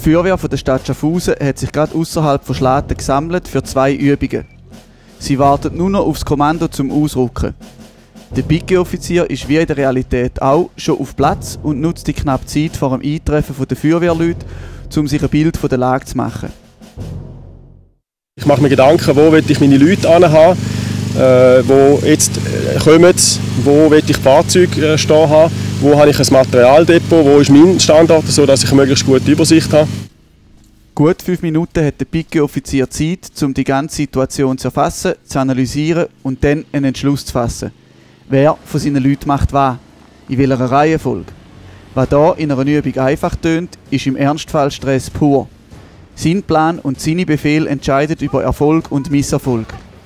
Die Feuerwehr von der Stadt Schaffhausen hat sich gerade außerhalb von Schlatten gesammelt für 2 Übungen. Sie wartet nur noch aufs Kommando zum Ausrücken. Der Pike-Offizier ist wie in der Realität auch schon auf Platz und nutzt die knappe Zeit vor dem Eintreffen der Feuerwehrleute, um sich ein Bild von der Lage zu machen. Ich mache mir Gedanken, wo will ich meine Leute haben, wo jetzt kommen, wo will ich Fahrzeuge stehen haben, wo habe ich ein Materialdepot, wo ist mein Standort, sodass ich eine möglichst gute Übersicht habe. Gut 5 Minuten hat der Pike-Offizier Zeit, um die ganze Situation zu erfassen, zu analysieren und dann einen Entschluss zu fassen. Wer von seinen Leuten macht was? In welcher Reihenfolge? Was hier in einer Übung einfach tönt, ist im Ernstfall Stress pur. Sein Plan und seine Befehle entscheiden über Erfolg und Misserfolg.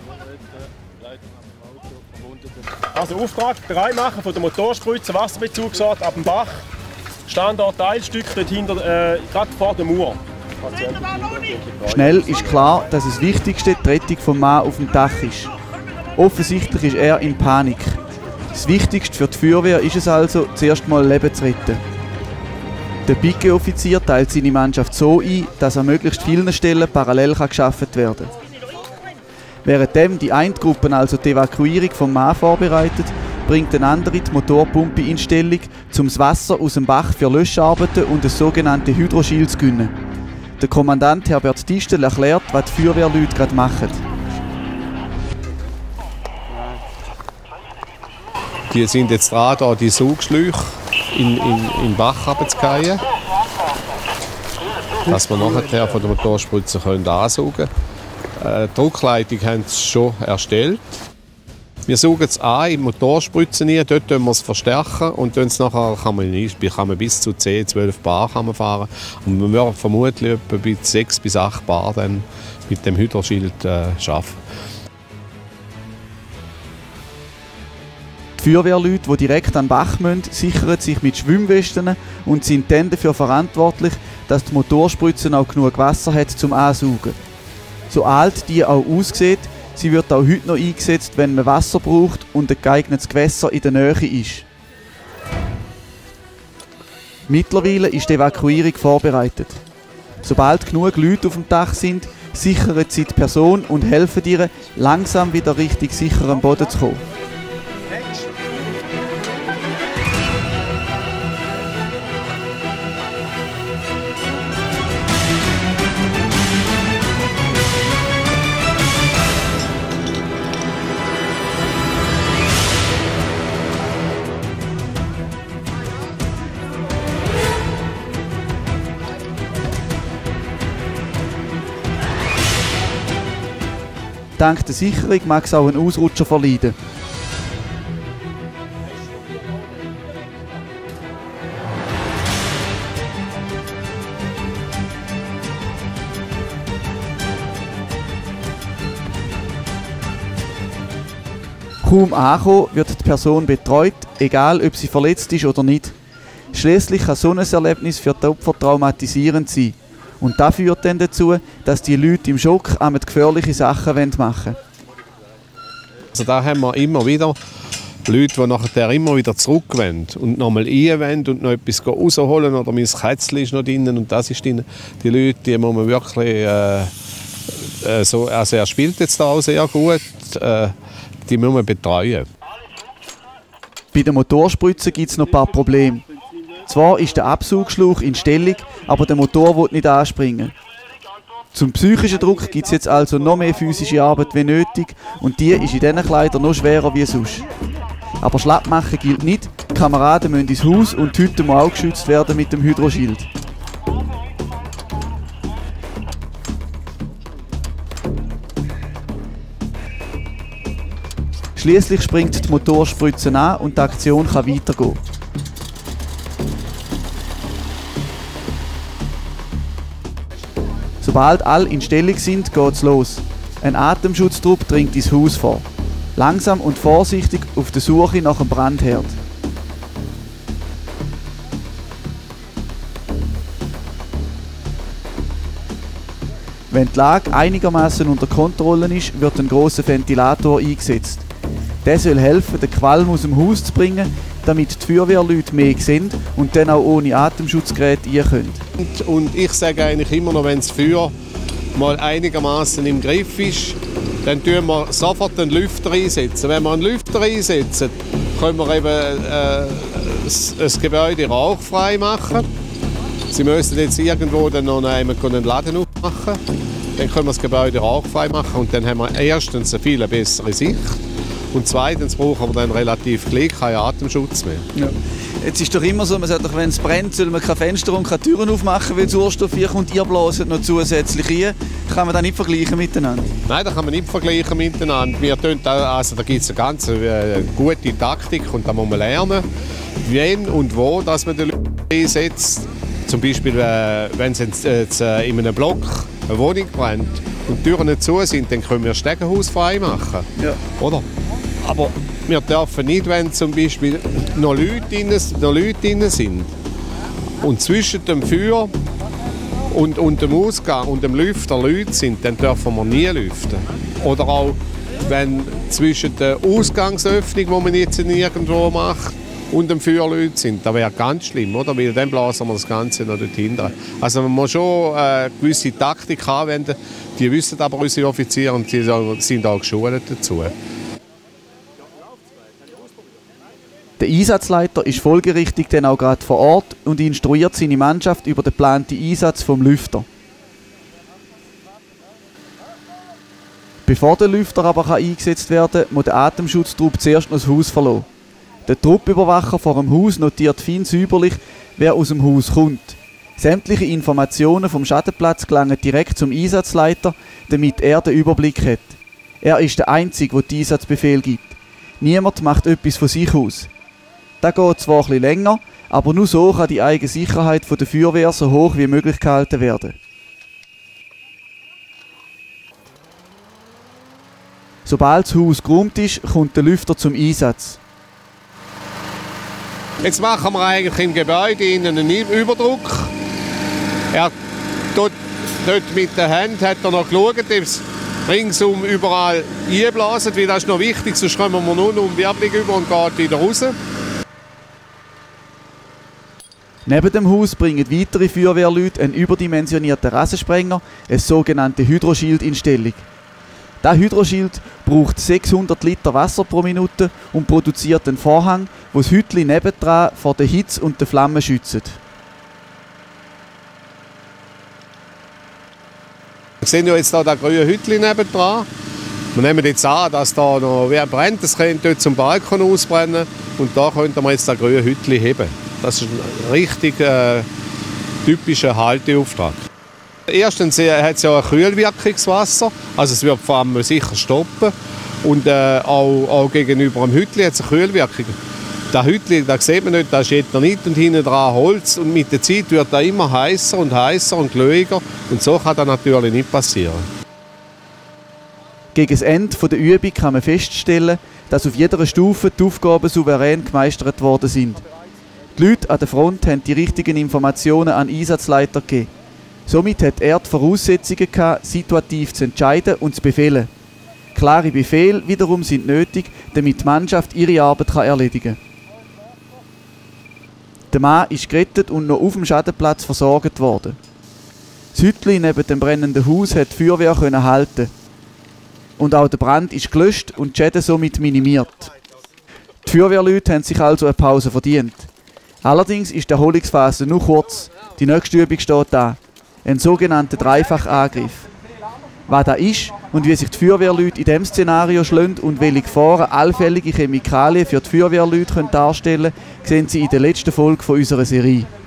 Also Auftrag, bereit machen von der Motorspritze, Wasserbezugsort ab dem Bach. Standort Teilstück dort hinter, gerade vor der Mauer. Schnell ist klar, dass das Wichtigste die Rettung vom Mann auf dem Dach ist. Offensichtlich ist er in Panik. Das Wichtigste für die Feuerwehr ist es also, zuerst mal Leben zu retten. Der Pike-Offizier teilt seine Mannschaft so ein, dass an möglichst vielen Stellen parallel geschaffen werden kann. Währenddem die eine Gruppe also die Evakuierung vom Mann vorbereitet, bringt eine andere die Motorpumpe in Stellung, um das Wasser aus dem Bach für Löscharbeiten und das sogenannte Hydroschild zu gewinnen. Der Kommandant Herbert Distel erklärt, was die Feuerwehrleute gerade machen. Die sind jetzt dran, hier die Saugschläuche in den Bach runterzugehen, dass wir nachher von der Motorspritze ansaugen können. Die Druckleitung haben sie schon erstellt. Wir saugen es an in die Motorspritzen rein, dort verstärken wir es verstärken und nachher kann man bis zu 10, 12 Bar fahren. Und man wird vermutlich etwa bis 6 bis 8 Bar dann mit dem Hydroschild schaffen. Die Feuerwehrleute, die direkt an den Bach müssen, sichern sich mit Schwimmwesten und sind dann dafür verantwortlich, dass die Motorspritze auch genug Wasser hat zum Ansaugen. So alt die auch aussieht, sie wird auch heute noch eingesetzt, wenn man Wasser braucht und ein geeignetes Gewässer in der Nähe ist. Mittlerweile ist die Evakuierung vorbereitet. Sobald genug Leute auf dem Dach sind, sichern sie die Person und helfen ihr, langsam wieder Richtung sicherem Boden zu kommen. Dank der Sicherung mag es auch einen Ausrutscher verleiden. Kaum angekommen, wird die Person betreut, egal ob sie verletzt ist oder nicht. Schließlich kann so ein Erlebnis für die Opfer traumatisierend sein. Und das führt dann dazu, dass die Leute im Schock gefährliche Sachen machen wollen. Also da haben wir immer wieder Leute, die nachher immer wieder zurückwollen und nochmal rein und noch etwas rausholen oder mein Kätzchen ist noch drin und das ist drin. Die Leute, die muss man wirklich also er spielt jetzt da auch sehr gut, die muss man betreuen. Bei der Motorspritze gibt es noch ein paar Probleme. Zwar ist der Absaugschlauch in Stellung, aber der Motor will nicht anspringen. Zum psychischen Druck gibt es jetzt also noch mehr physische Arbeit wie nötig und die ist in diesen Kleidern noch schwerer wie sonst. Aber schlapp machen gilt nicht, die Kameraden müssen ins Haus und die Hütte muss auch geschützt werden mit dem Hydroschild. Schließlich springt die Motorspritze an und die Aktion kann weitergehen. Sobald alle in Stellung sind, geht's los. Ein Atemschutztrupp dringt ins Haus vor. Langsam und vorsichtig auf der Suche nach einem Brandherd. Wenn die Lage einigermaßen unter Kontrolle ist, wird ein grosser Ventilator eingesetzt. Der soll helfen, den Qualm aus dem Haus zu bringen, damit die Feuerwehrleute mehr sehen und dann auch ohne Atemschutzgerät rein können. Und ich sage eigentlich immer noch, wenn das Feuer mal einigermaßen im Griff ist, dann tun wir sofort einen Lüfter einsetzen. Wenn wir einen Lüfter einsetzen, können wir eben das Gebäude rauchfrei machen. Sie müssen jetzt irgendwo dann noch einen Laden aufmachen. Dann können wir das Gebäude rauchfrei machen und dann haben wir erstens eine viel bessere Sicht und zweitens brauchen wir dann relativ gleich keinen Atemschutz mehr. Ja. Jetzt ist doch immer so, man sagt doch, wenn es brennt, soll man keine Fenster und keine Türen aufmachen, weil Sauerstoff hier kommt, ihr blaset noch zusätzlich rein. Kann man das nicht vergleichen miteinander? Nein, das kann man nicht vergleichen miteinander. Da gibt es eine ganz gute Taktik und da muss man lernen, wenn und wo dass man den Lüfter einsetzt. Zum Beispiel, wenn es jetzt in einem Block eine Wohnung brennt und die Türen nicht zu sind, dann können wir das Stegenhaus frei machen. Ja. Oder? Aber wir dürfen nicht, wenn zum Beispiel noch Leute drin sind und zwischen dem Feuer und dem Ausgang und dem Lüfter Leute sind, dann dürfen wir nie lüften. Oder auch, wenn zwischen der Ausgangsöffnung, die man jetzt irgendwo macht, und dem Feuer Leute sind, das wäre ganz schlimm, oder? Weil dann blasen wir das Ganze noch dort hinten. Also man muss schon eine gewisse Taktik anwenden, die wissen aber unsere Offiziere und die sind auch geschult dazu. Der Einsatzleiter ist folgerichtig dann auch gerade vor Ort und instruiert seine Mannschaft über den geplanten Einsatz vom Lüfter. Bevor der Lüfter aber eingesetzt werden kann, muss der Atemschutztrupp zuerst noch das Haus verlassen. Der Truppüberwacher vor dem Haus notiert fein säuberlich, wer aus dem Haus kommt. Sämtliche Informationen vom Schadenplatz gelangen direkt zum Einsatzleiter, damit er den Überblick hat. Er ist der Einzige, der den Einsatzbefehl gibt. Niemand macht etwas von sich aus. Das geht zwar etwas länger, aber nur so kann die eigene Sicherheit der Feuerwehr so hoch wie möglich gehalten werden. Sobald das Haus geräumt ist, kommt der Lüfter zum Einsatz. Jetzt machen wir eigentlich im Gebäude einen Überdruck. Er dort mit der Hand hat er noch geschaut, ob es ringsum überall einblasen, weil das ist noch wichtig, sonst kommen wir nur um Wirbelung über und geht wieder raus. Neben dem Haus bringen weitere Feuerwehrleute einen überdimensionierten Rasensprenger, ein sogenannte Hydroschild in Stellung. Dieser Hydroschild braucht 600 Liter Wasser pro Minute und produziert einen Vorhang, der das Hütchen nebendran vor der Hitze und den Flammen schützt. Wir sehen ja jetzt hier das grüne Hütchen nebendran. Wir nehmen jetzt an, dass da noch wer brennt. Das könnte dort zum Balkon ausbrennen und da könnte man jetzt das grüne Hütchen heben. Das ist ein richtig typischer Halteauftrag. Erstens hat es ja ein Kühlwirkungswasser, also es wird vor allem sicher stoppen. Und auch gegenüber dem Hütli hat es eine Kühlwirkung. Das Hütli, das sieht man nicht, das ist Eternit und hinten dran Holz. Und mit der Zeit wird das immer heißer und glühiger. Und so kann das natürlich nicht passieren. Gegen das Ende der Übung kann man feststellen, dass auf jeder Stufe die Aufgaben souverän gemeistert worden sind. Die Leute an der Front haben die richtigen Informationen an den Einsatzleiter gegeben. Somit hat er die Voraussetzungen gehabt, situativ zu entscheiden und zu befehlen. Klare Befehle wiederum sind nötig, damit die Mannschaft ihre Arbeit erledigen kann. Der Mann ist gerettet und noch auf dem Schadenplatz versorgt worden. Das Hütchen neben dem brennenden Haus hat die Feuerwehr halten. Und auch der Brand ist gelöscht und die Schäden somit minimiert. Die Feuerwehrleute haben sich also eine Pause verdient. Allerdings ist die Erholungsphase nur kurz. Die nächste Übung steht an. Ein sogenannter Dreifachangriff. Was das ist und wie sich die Feuerwehrleute in diesem Szenario schlagen und welche Gefahren allfällige Chemikalien für die Feuerwehrleute darstellen können, sehen Sie in der letzten Folge unserer Serie.